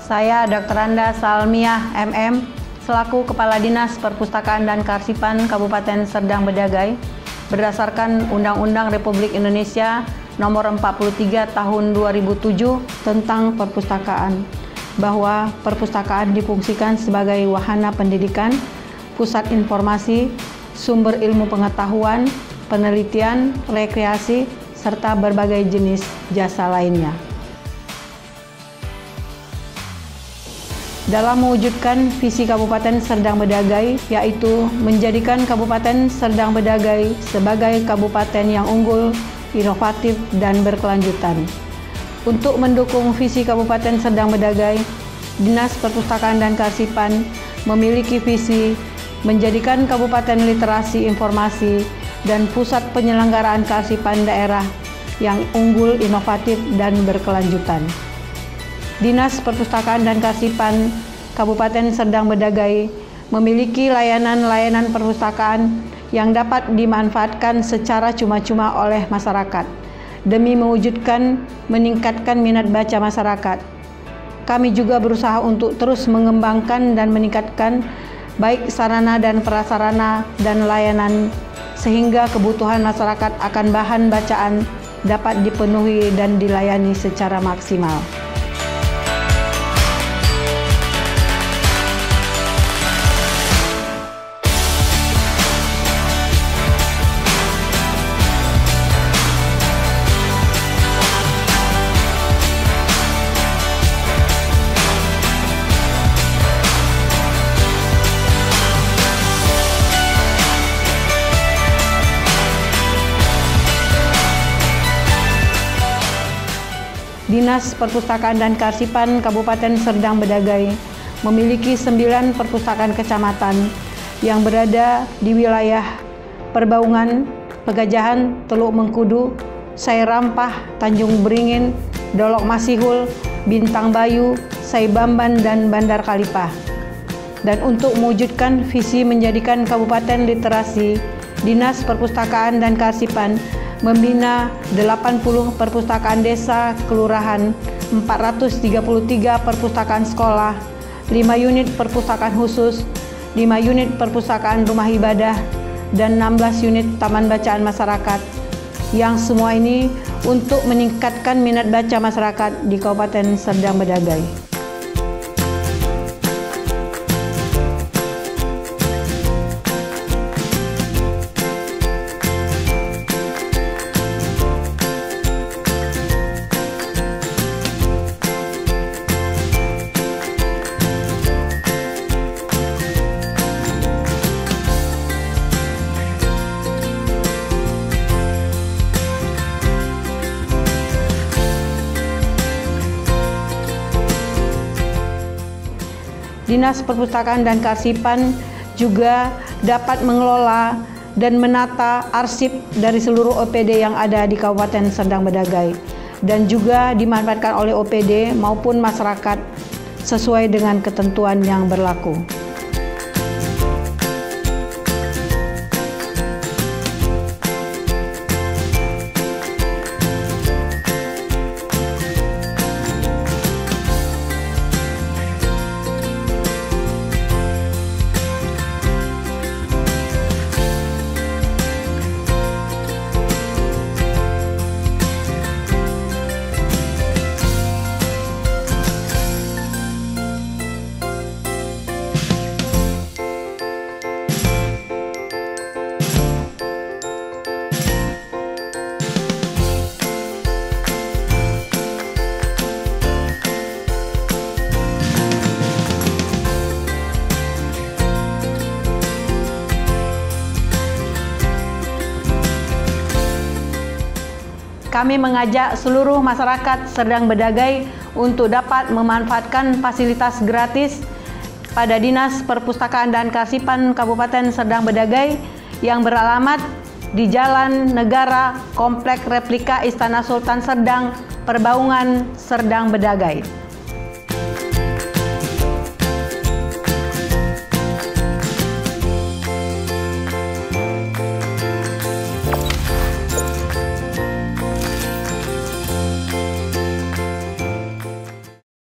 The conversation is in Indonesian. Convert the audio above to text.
Saya Dr. Anda Salmiah MM, selaku Kepala Dinas Perpustakaan dan Kearsipan Kabupaten Serdang Bedagai, berdasarkan Undang-Undang Republik Indonesia Nomor 43 Tahun 2007 tentang perpustakaan, bahwa perpustakaan difungsikan sebagai wahana pendidikan, pusat informasi, sumber ilmu pengetahuan, penelitian, rekreasi, serta berbagai jenis jasa lainnya. Dalam mewujudkan visi Kabupaten Serdang Bedagai, yaitu menjadikan Kabupaten Serdang Bedagai sebagai kabupaten yang unggul, inovatif, dan berkelanjutan. Untuk mendukung visi Kabupaten Serdang Bedagai, Dinas Perpustakaan dan Kearsipan memiliki visi menjadikan Kabupaten Literasi Informasi dan pusat penyelenggaraan kearsipan daerah yang unggul, inovatif, dan berkelanjutan. Dinas Perpustakaan dan Kearsipan Kabupaten Serdang Bedagai memiliki layanan-layanan perpustakaan yang dapat dimanfaatkan secara cuma-cuma oleh masyarakat demi meningkatkan minat baca masyarakat. Kami juga berusaha untuk terus mengembangkan dan meningkatkan baik sarana dan prasarana dan layanan sehingga kebutuhan masyarakat akan bahan bacaan dapat dipenuhi dan dilayani secara maksimal. Dinas Perpustakaan dan Kearsipan Kabupaten Serdang Bedagai memiliki 9 perpustakaan kecamatan yang berada di wilayah Perbaungan, Pegajahan, Teluk Mengkudu, Sairampah, Tanjung Beringin, Dolok Masihul, Bintang Bayu, Saibamban, dan Bandar Kalipah. Dan untuk mewujudkan visi menjadikan Kabupaten Literasi, Dinas Perpustakaan dan Kearsipan membina 80 perpustakaan desa, kelurahan, 433 perpustakaan sekolah, 5 unit perpustakaan khusus, 5 unit perpustakaan rumah ibadah, dan 16 unit taman bacaan masyarakat, yang semua ini untuk meningkatkan minat baca masyarakat di Kabupaten Serdang Bedagai. Dinas Perpustakaan dan Kearsipan juga dapat mengelola dan menata arsip dari seluruh OPD yang ada di Kabupaten Serdang Bedagai dan juga dimanfaatkan oleh OPD maupun masyarakat sesuai dengan ketentuan yang berlaku. Kami mengajak seluruh masyarakat Serdang Bedagai untuk dapat memanfaatkan fasilitas gratis pada Dinas Perpustakaan dan Kearsipan Kabupaten Serdang Bedagai yang beralamat di Jalan Negara, Komplek Replika Istana Sultan Serdang, Perbaungan, Serdang Bedagai.